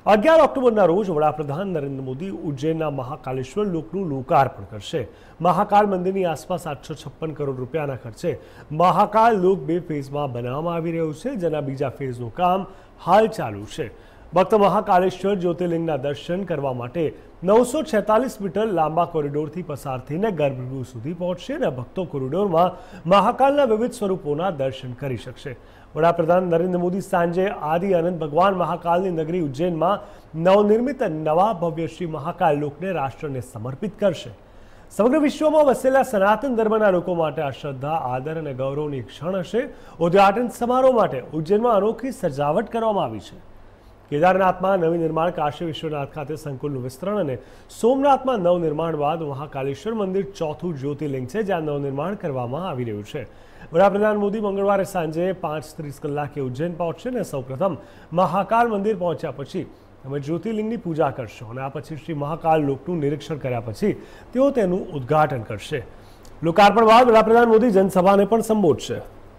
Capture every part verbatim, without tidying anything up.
અગિયાર ઓક્ટોબરના રોજ વડાપ્રધાન નરેન્દ્ર મોદી ઉજ્જૈનના મહાકાલેશ્વર લોકનું લોકાર્પણ કરશે। મહાકાલ મંદિરની આસપાસ આઠસો છપ્પન કરોડ રૂપિયાના ખર્ચે મહાકાલ લોક બે ફેઝમાં બનાવવામાં આવી રહ્યું છે, જેના બીજા ફેઝનું કામ હાલ ચાલુ છે। ભક્ત મહાકાલેશ્વર જ્યોતિર્લિંગના દર્શન કરવા માટે નવસો છેતાલીસ મીટર લાંબા કોરિડોરથી પસાર થઈને ગર્ભગૃહ સુધી પહોંચશે અને ભક્તો કોરિડોરમાં મહાકાલના વિવિધ સ્વરૂપોના દર્શન કરી શકશે। વડાપ્રધાન નરેન્દ્ર મોદી સાંજે આદિ અનંત ભગવાન મહાકાલની નગરી ઉજ્જૈનમાં નવનિર્મિત નવા ભવ્ય શ્રી મહાકાલ લોકને રાષ્ટ્રને સમર્પિત કરશે। સમગ્ર વિશ્વમાં વસેલા સનાતન ધર્મના લોકો માટે આ શ્રદ્ધા, આદર અને ગૌરવની ક્ષણ હશે। ઉદ્ઘાટન સમારોહ માટે ઉજ્જૈનમાં અનોખી સજાવટ કરવામાં આવી છે। કેદારનાથમાં નવી નિર્માણ, કાશી વિશ્વનાથ ખાતે સંકુલનું વિસ્તરણ અને સોમનાથમાં નવનિર્માણ બાદ મહાકાલેશ્વર મંદિર ચોથું જ્યોતિર્લિંગ છે, જ્યાં નવનિર્માણ કરવામાં આવી રહ્યું છે। વડાપ્રધાન મોદી મંગળવારે સાંજે પાંચ ત્રીસ કલાકે ઉજ્જૈન પહોંચશે અને સૌપ્રથમ મહાકાલ મંદિર પહોંચ્યા પછી તમે જ્યોતિર્લિંગની પૂજા કરશો અને આ પછી શ્રી મહાકાલ લોકનું નિરીક્ષણ કર્યા પછી તેઓ તેનું ઉદ્ઘાટન કરશે। લોકાર્પણ બાદ વડાપ્રધાન મોદી જનસભાને પણ સંબોધશે।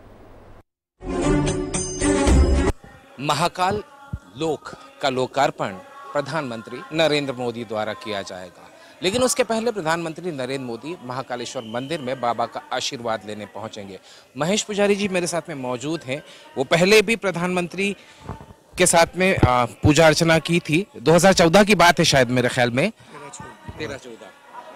महाकाल लोक का लोकार्पण प्रधानमंत्री नरेंद्र मोदी द्वारा किया जाएगा, लेकिन उसके पहले प्रधानमंत्री नरेंद्र मोदी महाकालेश्वर मंदिर में बाबा का आशीर्वाद लेने पहुंचेंगे। महेश पुजारी जी मेरे साथ में मौजूद हैं। वो पहले भी प्रधानमंत्री के साथ में पूजा अर्चना की थी। दो हज़ार चौदह की बात है शायद, मेरे ख्याल में तेरह चौदह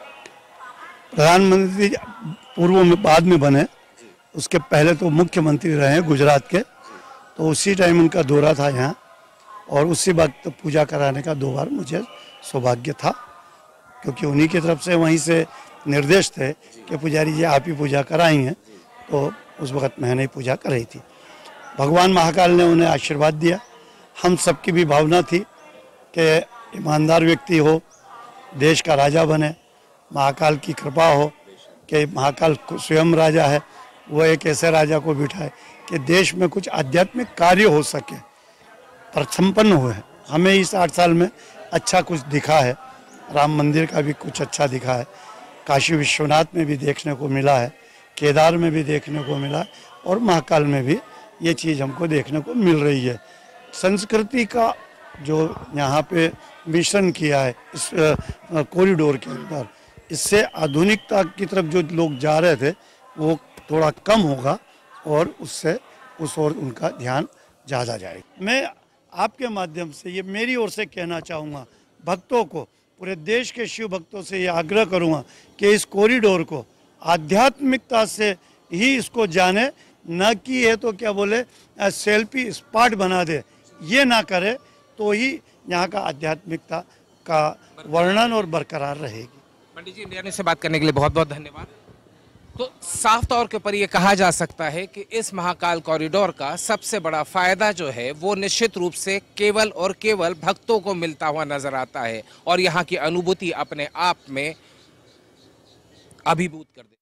प्रधानमंत्री पूर्व में बाद में बने, उसके पहले तो मुख्यमंत्री रहे गुजरात के, तो उसी टाइम उनका दौरा था यहाँ और उसी वक्त तो पूजा कराने का दो बार मुझे सौभाग्य था, क्योंकि उन्हीं की तरफ से वहीं से निर्देश थे कि पुजारी जी आप ही पूजा कराएंगे। तो उस वक्त मैंने पूजा कराई थी। भगवान महाकाल ने उन्हें आशीर्वाद दिया। हम सबकी भी भावना थी कि ईमानदार व्यक्ति हो, देश का राजा बने, महाकाल की कृपा हो कि महाकाल स्वयं राजा है, वो एक ऐसे राजा को बिठाए कि देश में कुछ आध्यात्मिक कार्य हो सके, पर संपन्न हुए। हमें इस आठ साल में अच्छा कुछ दिखा है। राम मंदिर का भी कुछ अच्छा दिखा है, काशी विश्वनाथ में भी देखने को मिला है, केदार में भी देखने को मिला है और महाकाल में भी ये चीज़ हमको देखने को मिल रही है। संस्कृति का जो यहाँ पे मिश्रण किया है इस कॉरिडोर के अंदर, इससे आधुनिकता की तरफ जो लोग जा रहे थे वो थोड़ा कम होगा और उससे उस ओर उनका ध्यान ज़्यादा जाएगा। मैं आपके माध्यम से ये मेरी ओर से कहना चाहूँगा, भक्तों को, पूरे देश के शिव भक्तों से ये आग्रह करूँगा कि इस कॉरिडोर को आध्यात्मिकता से ही इसको जाने, न कि ये तो क्या बोले सेल्फी स्पॉट बना दे, ये ना करे तो ही यहाँ का आध्यात्मिकता का वर्णन और बरकरार रहेगी। पंडित जी, इंडिया न्यूज़ से बात करने के लिए बहुत बहुत धन्यवाद। तो साफ तौर के ऊपर ये कहा जा सकता है कि इस महाकाल कॉरिडोर का सबसे बड़ा फायदा जो है वो निश्चित रूप से केवल और केवल भक्तों को मिलता हुआ नजर आता है और यहाँ की अनुभूति अपने आप में अभिभूत कर देती है।